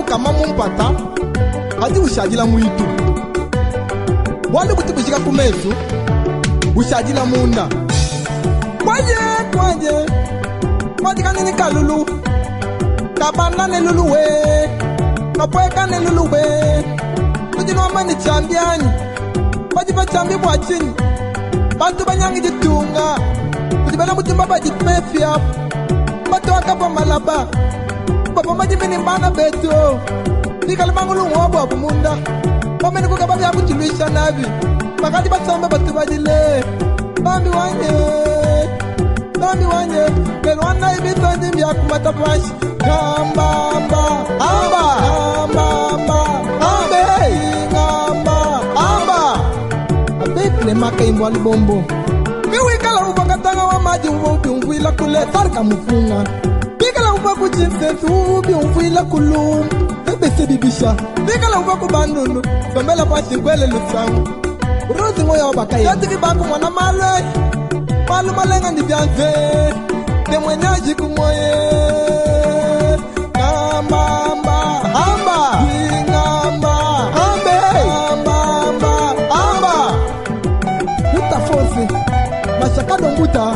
kama mumpata ati ushajila muitu wali kutibishika kumesu ushajila munda kwaje kanini kalulu kabana ne luluwe kapweka ne luluwe tujino amani chambiani bajiba chambi bwachini bantu banyangi jitunga kujibana mutimba bajipefya batu wakapa malaba bapa majimini mbana beto nikali mangulu ngobo abumunda pameni kukaba ya kutilisha nabi bakati basamba batu bajile bambi wanye kelwana ibito njimbi ya kumatapashi ngamba abekle maka imbo alibombo miwikala ubakatanga wa maji ubi umvila kule tarka mufunga bikala ubaku jinsensi ubi umvila kulum ebese bibisha bikala ubaku bandunu sombela pashi ngwele lusangu urozi ngoya wabakaye yatiki baku mwana malwe malu malenga ndibyanze temwenyaji kumoye mashakado mbuta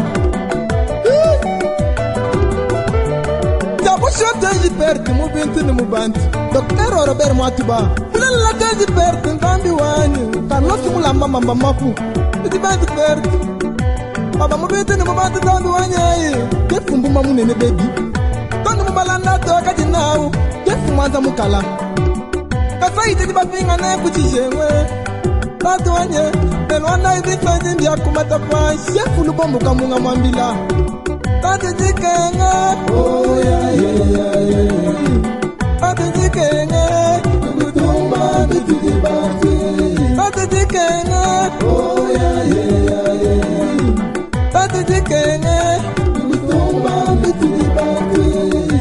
jabu shote jiperti mubintu ni mubantu Dr. Robert Mwatuba fulala teji perti nkambi wanyu Carlos mulamba mamba mapu jibantu perti baba mubintu ni mubantu nkambi wanyu kefumbu mamunene baby tondi mubalanda toka jinau kefu mwanza mukala kasaite jibapinga ne kuchijemwe tatu wanye telwana ibisa njimbi ya kumatapashi shefu lubombo kamunga mwambila tatu jikenga oh yeah tatu jikenga kutumba bitujibati tatu jikenga oh yeah tatu jikenga kutumba bitujibati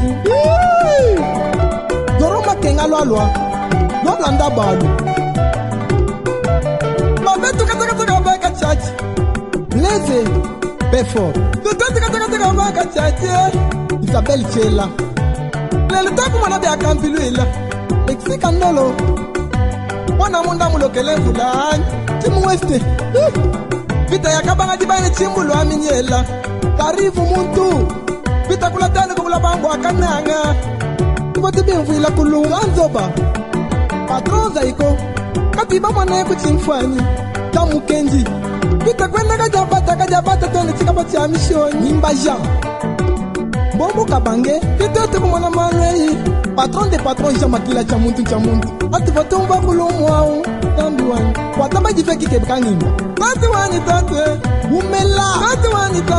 doroma kenga lwalwa lwalanda balu Tuka baka chachi Leze Before Tuka baka chachi Isabel Chela Lele taku mwana bia kampilu ila Meksika nolo Wana munda mulokele mfulani Timu weste Vita ya kabanga jibane chimbulu aminyela Karifu muntu Vita kula tani kukula bambu wakananga Tiboti bimfu ila kulunga nzoba Patroza iko Katiba mwana kuchimfani Tamu kenji Vita kwenda kajabata Tone chikapa cha mishoni Nimbaja Bombo kabange Vita tuku mwana marei Patron de patron jama kila cha muntu Ati vatumba kulumu wao Tambi wani Watamba jifeki kebika ngimba Tati wani tate Umela Tati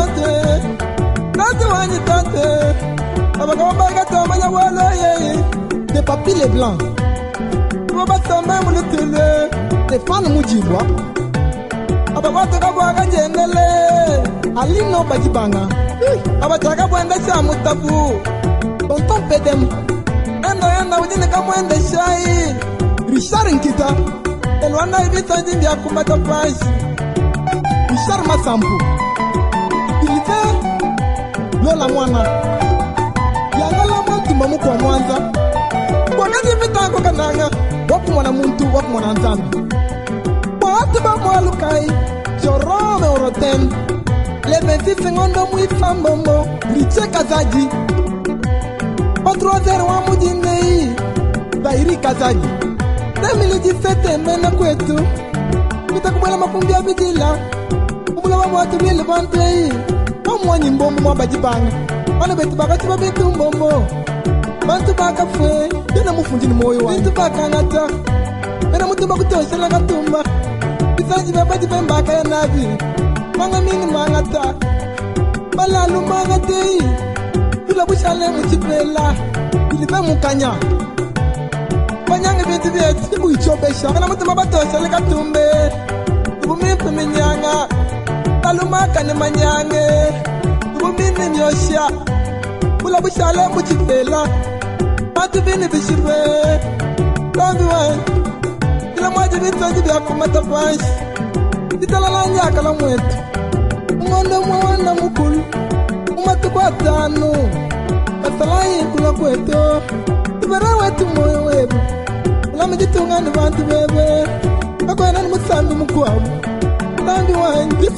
wani tate Abaka wabaga tomanya walo yeye De papile blanc Wabasamba mulutule Stefano Mujibwa Ababata kabwaga jendele Alino bajibanga Abataka bwenda sha mutafu Tonton pedem Enda ujine kamwende shai Richard Nkita Elwana ibisa njimbi ya kumata pashi Richard Masampu Ilite Lola mwana Yangala mwantu mamu kwa mwanza Kwa kazi vita kwa kananga Waku mwana muntu, waku mwana nzambi Watuba mwalukai Jorome oroten Le 26 ngondo muifambombo Riche kazaji Patrozer wa mujinei Dairi kazaji 2017 mbena kwetu Mita kumwela makumbia bidila Kumula wa mwatu bile bantei Mwani mbombo mwabajibanga Wana betu baka chiba betu mbombo Bantu baka fwe Dena mufunjini moyo wa Bintu baka ngata Mena mutumba kutosha la katumba Bisanji bebaji bembaka ya nabi Manga mini mangata Balalu mangate Tula bushale mchipela Ilipe mukanya Banyange bintu bietu Ibu ichobesha Mena mutumba batosha la katumbe Ibu mipu minyanga Talumaka ni manyange Ibu mini myosha Tula bushale mchipela Atu bini bishipe Tambi wani Kila mwaji bisanji bia kumata panshi Italala nyaka la mwetu Mwanda mwana mukulu Umatu kwa tanu Masalayi kula kwetu Ibara wetu moyo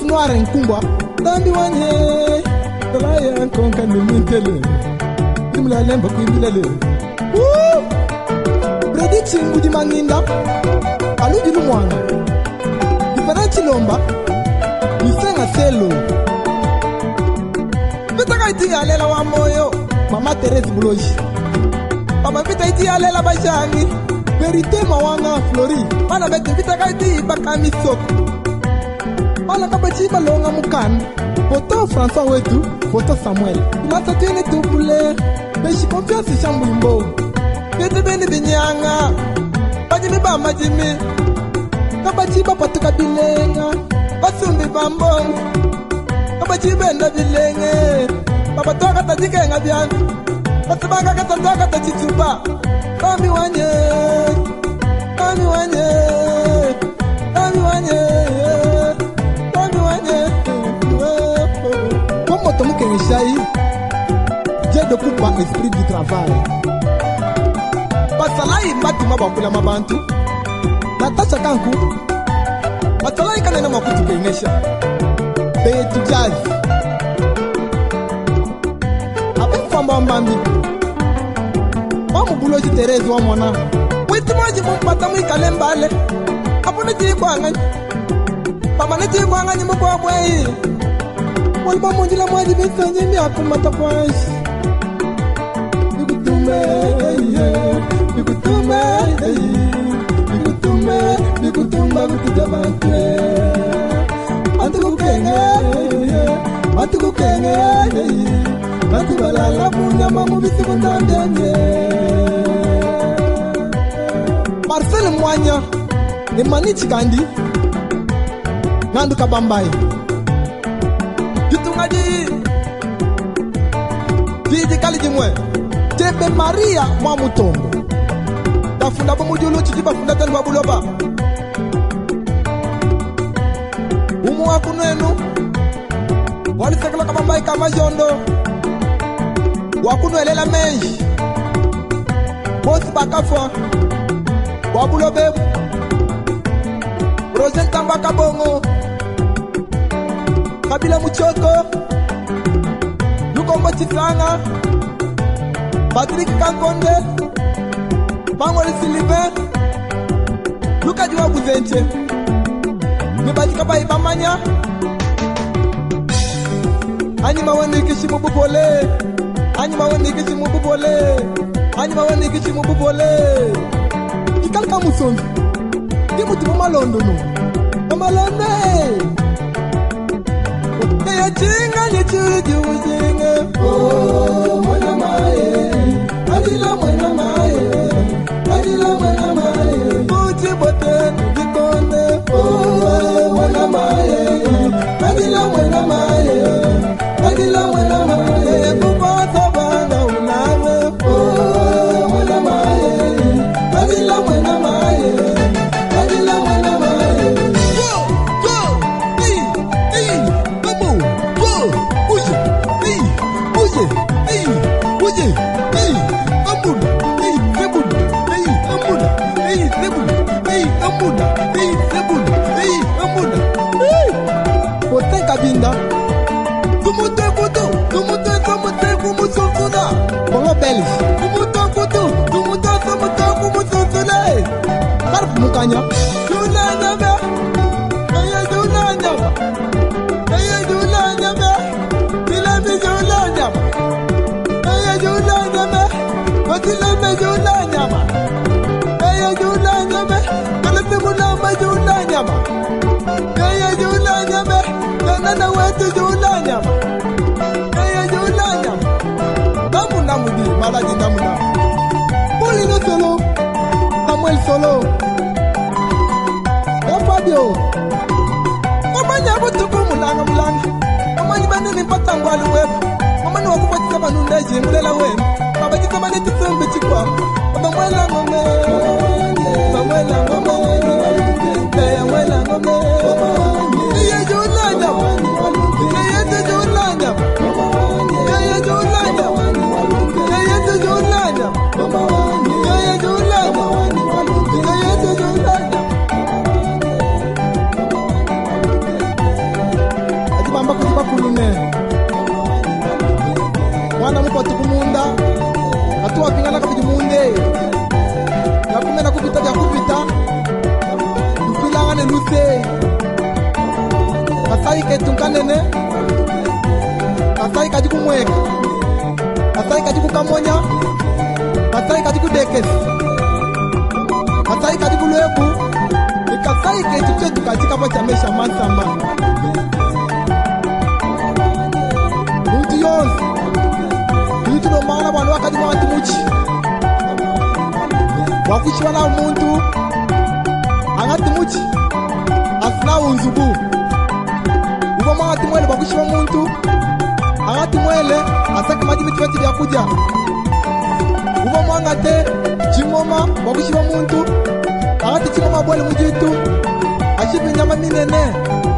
noire nkumbwa dambi wanye dalaya konka nimintele imla lemba kuimbilele prediction budi manginda aluji lumwana diferenti lomba isenga selo bitaka iti alela wa moyo mama Teresa Buloji mama bita iti alela bashani verite mawanga flori mana bete bitaka iti bakami soko mana kabachi balonga mukan foto François wetu foto Samuel ilata tene tupule beshi confiance shambu imbo bete bene binyanga bajimi ba majimi kabachi bapatuka bilenga basumbi bambong kabachi benda bilenge baba toka tajikenga byan basibanga katatoka tachichupa kami wanye kami wanye kami wanye kami wanye como tomo kenishai j'ai de coupa esprit du travail basalai mbati mabakula mabantu Natasha kanku basalai kanena makutu kenesha betu jazz mbambi mamu Buloji Teresa wa mwana witimaji mpata mwikale mbale apone tikwangani papa ne tikwangani mukwa bwei walba monjila mwaji bisanye myako matapwashi bikutume bikutume bikutume bikutumba kutujabante atukukenge Bati balala bunya mamu bisi kutandenge Marcel Mwanya ni manichi kandi Nandu kabambai Jutungadi Jiji kali jimwe Jebe Maria Mwamutombo Dafunda bumujulu chijiba funda tenu wabuloba Umu wakunenu Wali sekala kabambai kama jondo Wakuno elela menji Bosi bakafwa Wabulo bebu Rosen tamba kabongo Kabila Muchoko Lukombo Chifranga Patrick Kankonde Bangwale Silive Luka Jua Buzenche Nibajika pa Ibamanya Anima wende kishimu bubole Anima wende kishimu bubole Anima wende kishimu bubole Ikalka musonzi Kimuti mamalondo no Mamalonde Eya chinga ni chuju ujinge Oh mwana mae Adila mwana mae Adila mwana mae Uchi bote nujikonde Oh mwana mae Adila mwana mae Adila mwana mae Kupasa banga uname Oh mwana mae Adila mwana mae Adila mwana mae Go, go, hey, babu, go, uje, hey, uje, hey, uje, hey, amuna, hey, sebuna, hey, amuna, hey, sebuna, hey, amuna, hey, sebuna, hey, amuna, hey. Pote kabinda, tumute kutu, kumusufuna, bongo belis, tumute kutu, kumusufuna, karp mukanya, juna nyame, aya juna nyama, aya juna nyame, tilami juna nyama, aya juna nyame, batilami juna nyama, aya juna nyame, kalati munama juna nyama, aya juna nyame, kanana wetu juna nyama, aya juna nyama, namuna mudi, malaji namuna, Paulino solo, Samuel solo, Fabio, Mamanya butuku mulanga mulanga, Mamanya bani ni patangu aluwe, Mamanya wakupati kama nundeji mulela we, Babaki kama neti sumbi chikwa, Mamwela ngome, Mamwela ngome, Mamwela ngome, Iya juna nyama, Iya juna nyama, Iya juna nyama, Iya juna nyama, Iya juna nyama, Iya juna nyama. minene kasai kaji kumweka kasai kaji kukamonya kasai kaji kudekesi kasai kaji kulwebu kasai ketu chetu katika pacha mesha mansamba mutu yonsi yutu no maana wanu wakati mwati muchi wakushwa na umuntu angati muchi asina unzubu ubo mwati mwele wakushwa muntu angati mwele asaka maji mitwati vya kuja ubo mwangate chingoma wakushwa muntu angati chingoma bwele mujitu ashipi nyama minene